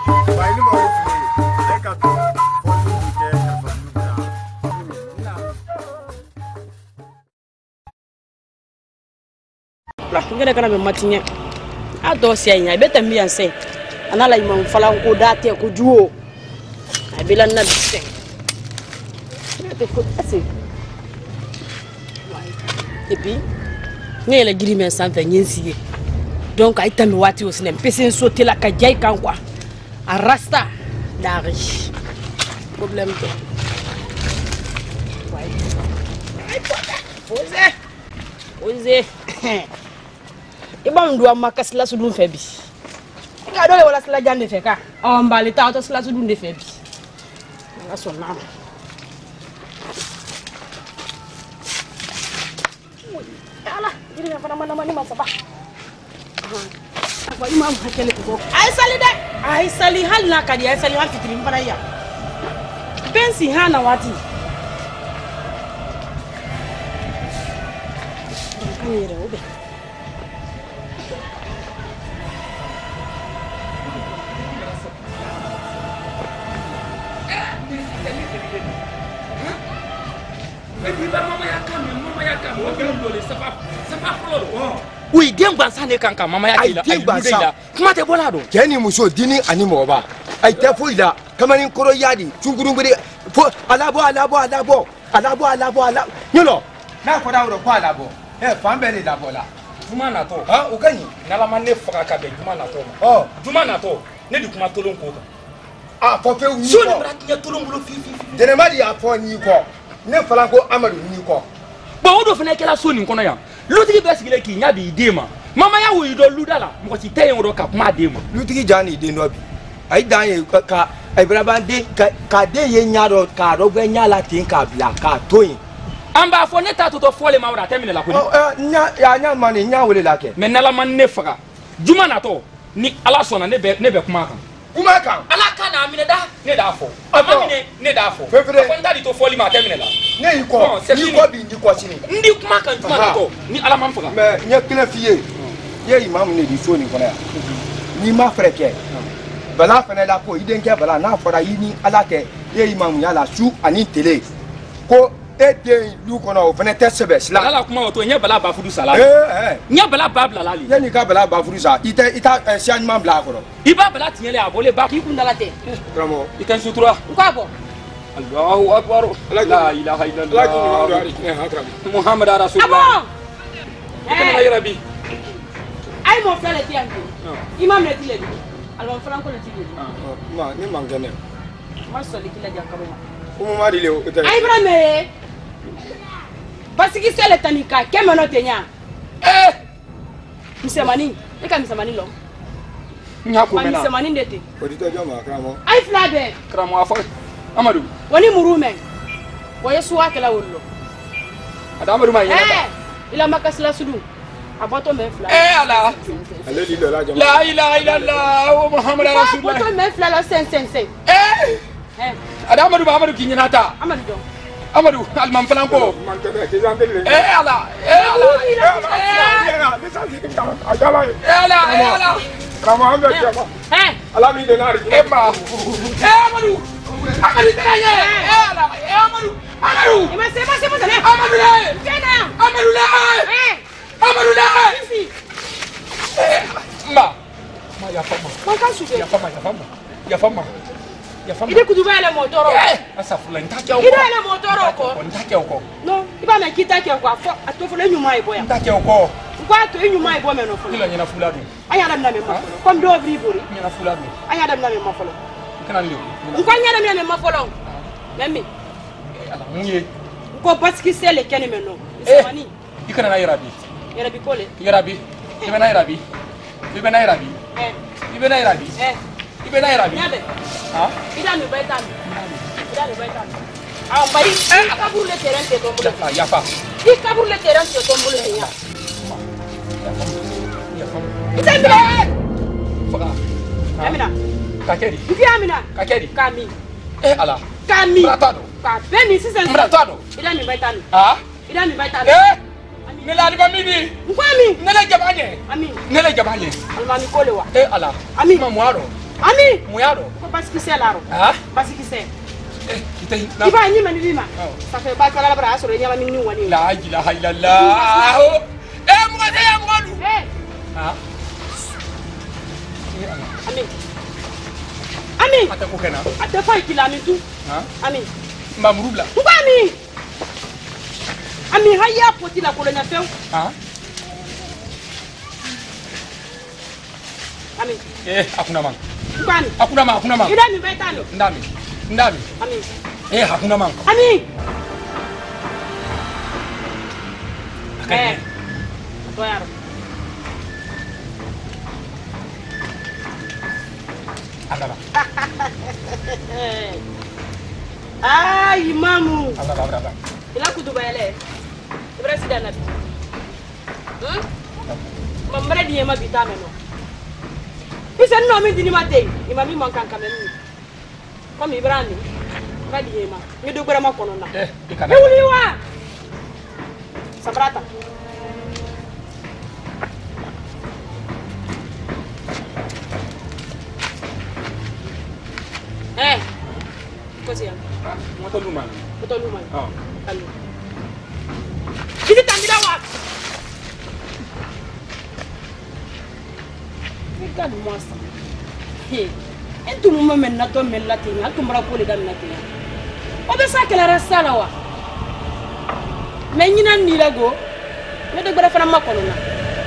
ngene kana me matinye ado sia nya beta mi anse anala imam fala ko date ko juo abila na bise te ko ase et puis ne la giri men sanfa nyensie donc ay tammi wati aussi nem pesen sauter la ka jay kan quoi arasta dari problème to way ay posé ibam do amaka sila sudun fe bi nga dole wala sila jande fe ka o mbali ta to sila sudun de fe bi nga sonna ala jiri na fana mana mani masaba ko imam hakele ko ay sali de ay sali hal na kadi ay sali hal fitri mbara ya pensi hana wati kanyere obe oui den gbansan ne kan mama ya kila ay budela kuma te bola do keni muso dini ani moba ay te fo ila kamanin koro yadi tungurun bere fo alabo nyolo na ko dawo ko alabo fambe ni labo la juma na to ha o kanyi nala man ne faga ka be juma na to oh juma na to ne di kuma tolon ko ah fo fe wi so ni bra tinya tolon bulo fi dene mari ya fo ni ko ne fala ko amadu ni ko ba wodo fene kala so ni kono ya lutigi be sigile ki nya bi dema mama ya wo ido ludala mo ti tayen ro ka kuma dema lutigi jani de no bi ay dan ye ka ay braba de ka de ye nya ro ka ro gbe nya la tin ka bla ka toyin amba fo ne ta to fole ma wora temine la ko nya mani nya wole la ke men nala man ne faga juma na to ni ala sona ne be kuma kan kuma kan ala kana amine da ne da fo amine ne da fo fefere ko ndali to foli ma temine la ne iko ni ko bi ndi ko sini ndi kuma kan juma na to ni ala man faga mais nya kila fiye ye imam ne di so ni kono ya ni ma freke bala fene la ko iden ke bala na fora yi ni ala ke ye imam ya la su ani tele ko ede lu kono fene tesebe sila ala kuma to nya bala ba fudu sala nya bala ba bla lali ye ni ka bala ba fudu sa ita sianman bla ko iba bala tinyele abole ba ki kundala te bravo ikan sutura ko abo Allahu akbar la ilaha illallah Muhammad rasulullah ikan ay rabbi ay mo fele ti anti imam ne ti le bi alwan franco ne ti le ma ni mangene ma so le kila jakaro ma umu mari le ay brame basiki sele tanika kemeno tenya msemani eka msemani lo nya ko mena msemani ndete odito jama kramo ay flabe kramo afo Amadou woni murume woye suwa kala wollo Amadou ma yena ila makasla sudu aboto me fla ala ale li la jama la ilaha illallah Muhammad rasulullah aboto me fla lo sen Amadou ba Amadou kinyina ta Amadou alman falan ko man te ke jante le ala kramo ambe jama ala mi de nari ema Amadou tanya ala Amadou ima se mo tane Amadou la ma ya fama man kan sude ya fama ide kutuba le motoro asafula ntake uko ide le motoro ko ntake uko no iba me kita ke ko afo atofo le nyuma ibo ya ntake uko kwa to nyuma ibo me no fo ila nyina fuladu aya dam na me mafolo comme do vri bori nyina fuladu aya dam na me mafolo kana liyo kwa nya dam na me mafolo memi ala munye ko baski sele kene me no ismani ikana na yarabi kole yarabi ibe na yarabi ibe na yarabi Nyade. Ha? Ida mi baita mi. Ah, bari kabur le terrain te tomboule. Yafa. Ki kabur le terrain te tomboule ya. Itembe. Faga. Amina. Kakeri. Ifi Amina. Kakeri. Kami. Ala. Kami. Bratado. Ka beni sisen. Bratado. Ida mi baita mi. Ha? Ida mi baita mi. Nela ni bamini. Nkwami. Nela jabanye. Amin. Nela jabanye. Almami kole wa. Ala. Amin. Mamwaro. Ami. Moyado. Parce que c'est là. Ah. Parce que c'est. Kita. Il va y aller même. Ça fait pas la bras sur les yalla mini wani. La ilaha illallah. Moi c'est moi lou. Ah. Ami. Ami. Ata ko kana. Ata fa kilami tout. Ami. Mamrubla. Pourquoi Ami? Ami haya poti la colonia feu. Ah. Ami. Hakuna man. Kwani? Hakuna man. Ida mi betani. Ndami. Ami. Hakuna man. Ami. Toyaro. Ababa. Ai, mamu. Ababa. Ila kudubayale. Ibrasida nabi. Mamre di ma bitame no. Isa no mi dini mate. Imami man kan kamenu. Comme Ibrahim. Ba di ma. Mi do gbara ma kono na. Ikana. Ewuliwa. Sabrata. Cosa ya? Moto luman. Oh. Allo. Kiti tangida wa. Regarde moi ça. Hey. Et tout le monde maintenant toi mais là t'es là tout me rappelle dans la télé. On veut ça que la reste là wa. Mais ni nan ni la go. Mais de bara fana makono na.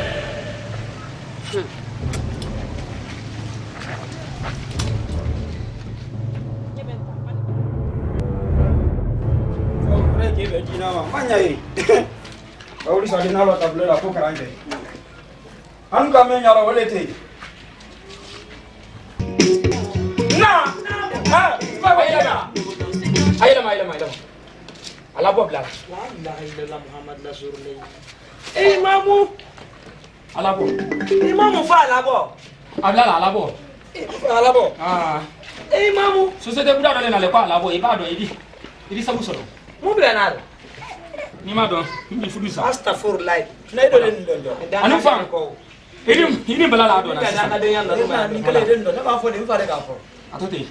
Auli sa dinalo tablo la ko karanje. An ka men yara wale te. Na. Ha, ayla. Ala bob la. La ilaha illallah Muhammad rasulullah. Imamu. Ala bob. Imamu fa ala bo. Ala bob. Ala bo. Ah. Imamu. Société buda dole na le kwa ala bob e ba do idi sabu solo. Mu bi na do. Ni ma don ni fudu sa. Astaghfirullah. Na do den do. Anu fam ko. Ini bala la do na. Na de yanda do. Ni kale den do. Na ba fo de fa de ka fo. Atote.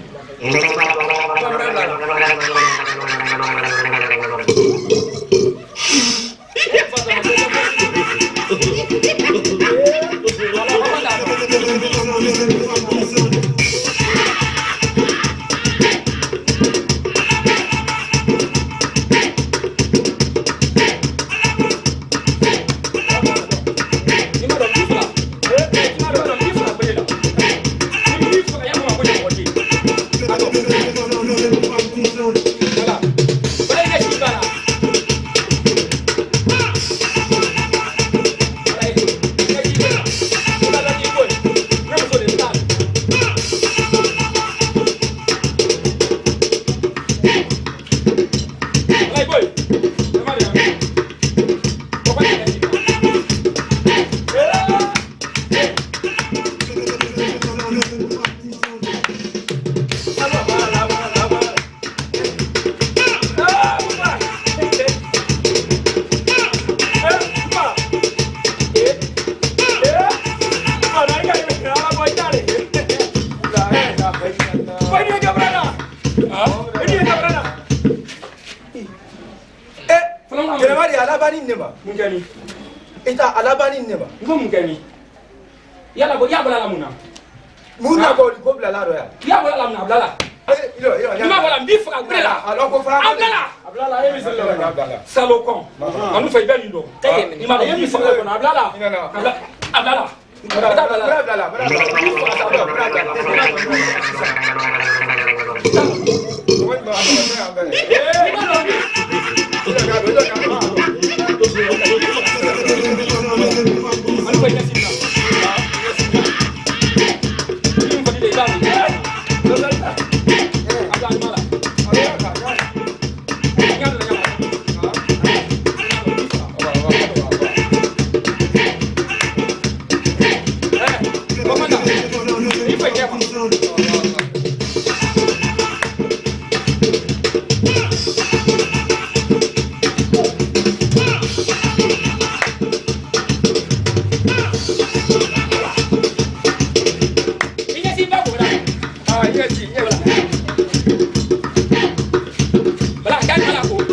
Mungani. Ita alabani nema. Ngo mungani. Yala bo yabala la muna. Muna ko ko bla la roya. Yabala la muna blala. Ilo. Ima bala mbifu ka brela. Alors ko fra. Ablala yemi sallallahu. Salokon. Anu fa ibani ndo. Ima la yemi sallallahu ablala. Ablala. Voilà, gagne la peau.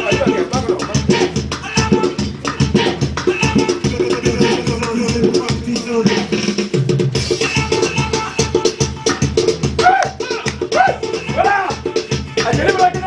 Voilà.